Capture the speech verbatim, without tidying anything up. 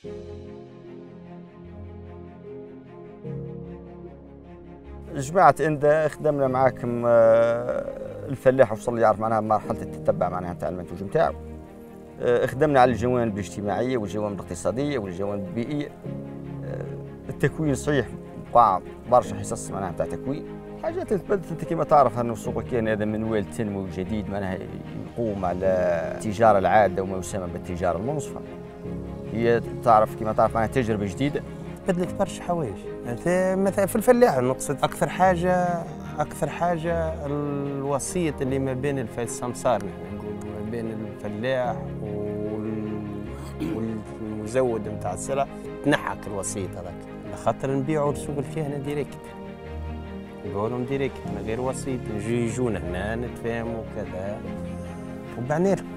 جماعة إندا خدمنا معاكم الفلاح وصل يعرف معناها مرحلة التتبع معناها تاع المنتوج نتاعو. خدمنا على الجوانب الاجتماعية والجوانب الاقتصادية والجوانب البيئية. التكوين صحيح بقى برشا حصص معناها تاع تكوين. حاجات تبدلت انت كما تعرف ان السوق كان هذا منوال تنموي جديد معناها يقوم على التجارة العادة وما يسمى بالتجارة المنصفة. هي تعرف كما تعرف معناها تجربة جديدة. بدلت برشا حوايج مثلا في الفلاح نقصد اكثر حاجه اكثر حاجه الوسيط اللي ما بين السمسار نقول ما بين الفلاح والمزود نتاع السلع تنحك الوسيط هذاك على خاطر نبيعوا لسوق الكهنه ديريكت نبيعوا لهم ديريكت من غير وسيط نجي يجونا هنا نتفاهموا كذا وبعناه